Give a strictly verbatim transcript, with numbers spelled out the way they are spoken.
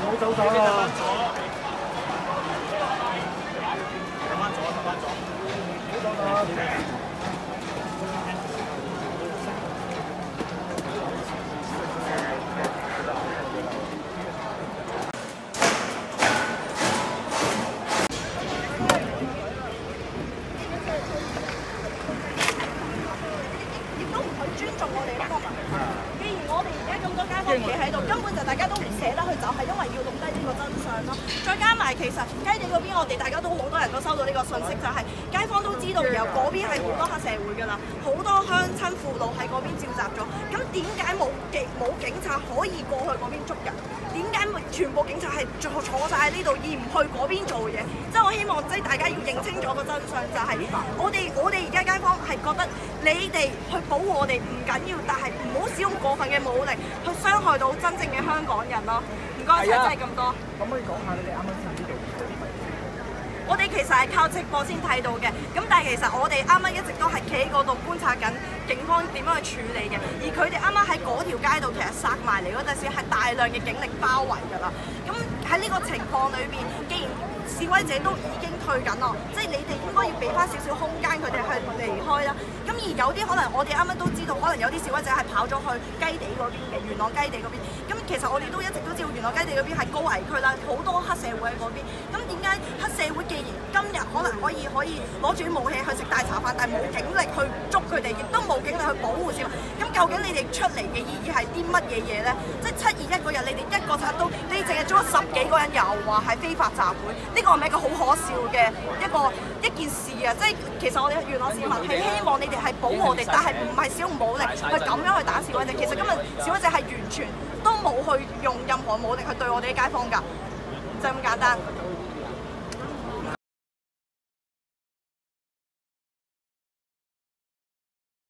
好走走啊！ 走翻左，走翻左， 好走走啊！ 尊重我哋呢個文化。既然我哋而家咁多街坊企喺度，根本就大家都唔捨得去走，係因為要錄低呢個真相咯。再加埋其實雞地嗰邊，我哋大家都好多人都收到呢個信息，就係、是、街坊都知道，然後嗰邊係好多黑社會㗎啦，好多鄉親父老喺嗰邊召集咗。咁點解冇警冇警察可以過去嗰邊捉人？點解全部警察係坐坐曬喺呢度，而唔去嗰邊做嘢？即係我希望，即係大家要認清楚個真相，就係、是、我哋我哋而家街坊係覺得你哋去保護我哋唔緊要，但係唔好使用過分嘅武力去傷害到真正嘅香港人咯。唔該晒，真係咁多。 可唔可以講下你哋啱啱先呢度？ 我哋其實係靠直播先睇到嘅，咁但係其實我哋啱啱一直都係企喺嗰度觀察緊警方點樣去處理嘅，而佢哋啱啱喺嗰條街度其實殺埋嚟嗰陣時係大量嘅警力包圍㗎啦。咁喺呢個情況裏邊，既然示威者都已經退緊咯，即係你哋應該要俾翻少少空間佢哋去離開啦。咁而有啲可能我哋啱啱都知道，可能有啲示威者係跑咗去雞地嗰邊嘅，元朗雞地嗰邊。咁其實我哋都一直都知道元朗雞地嗰邊係高危區啦，好多黑社會喺嗰邊。咁點解黑社會既然今日可能可以可以攞住啲武器去食大茶飯，但係冇警力去捉佢哋，亦都冇警力去保護市民？咁究竟你哋出嚟嘅意義係啲乜嘢嘢咧？即係七二一嗰日，你哋一個賊都，你淨係捉咗十幾個人，又話係非法集會，呢個係咪一個好可笑嘅一個一件事啊？即係其實我哋元朗市民係希望你哋係保護我哋，但係唔係使用武力去咁樣去打示威者。其實今日示威者係完全都冇去用任何武力去對我哋啲街坊㗎，就咁簡單。